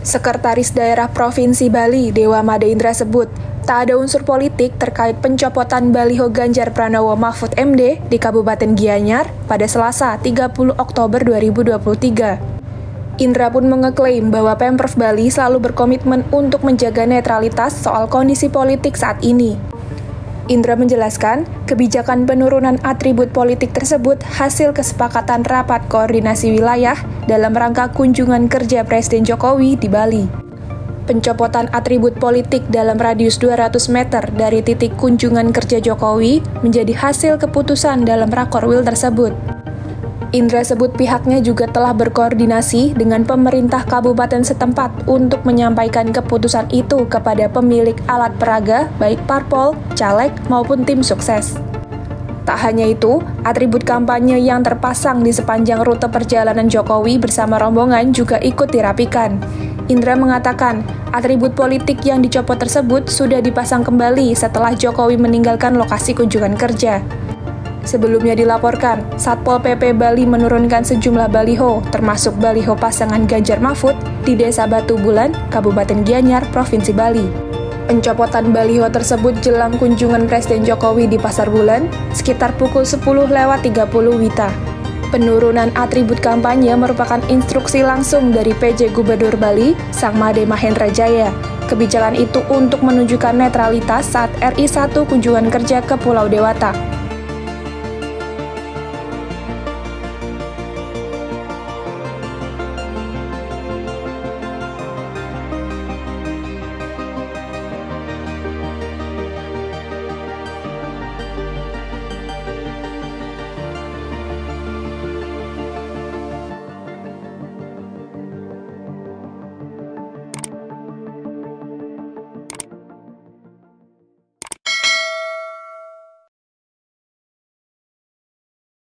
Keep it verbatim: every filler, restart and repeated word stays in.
Sekretaris Daerah Provinsi Bali, Dewa Madeindra sebut, tak ada unsur politik terkait pencopotan baliho Ganjar Pranowo Mahfud M D di Kabupaten Gianyar pada Selasa tiga puluh Oktober dua ribu dua puluh tiga. Indra pun mengeklaim bahwa Pemprov Bali selalu berkomitmen untuk menjaga netralitas soal kondisi politik saat ini. Indra menjelaskan, kebijakan penurunan atribut politik tersebut hasil kesepakatan rapat koordinasi wilayah dalam rangka kunjungan kerja Presiden Jokowi di Bali. Pencopotan atribut politik dalam radius dua ratus meter dari titik kunjungan kerja Jokowi menjadi hasil keputusan dalam Rakorwil tersebut. Indra sebut pihaknya juga telah berkoordinasi dengan pemerintah kabupaten setempat untuk menyampaikan keputusan itu kepada pemilik alat peraga, baik parpol, caleg, maupun tim sukses. Tak hanya itu, atribut kampanye yang terpasang di sepanjang rute perjalanan Jokowi bersama rombongan juga ikut dirapikan. Indra mengatakan, atribut politik yang dicopot tersebut sudah dipasang kembali setelah Jokowi meninggalkan lokasi kunjungan kerja. Sebelumnya dilaporkan, Satpol P P Bali menurunkan sejumlah baliho, termasuk baliho pasangan Ganjar Mahfud di Desa Batu Bulan, Kabupaten Gianyar, Provinsi Bali. Pencopotan baliho tersebut jelang kunjungan Presiden Jokowi di Pasar Bulan, sekitar pukul sepuluh lewat tiga puluh Wita. Penurunan atribut kampanye merupakan instruksi langsung dari P J Gubernur Bali, Sang Made Mahendra Jaya. Kebijakan itu untuk menunjukkan netralitas saat R I satu kunjungan kerja ke Pulau Dewata.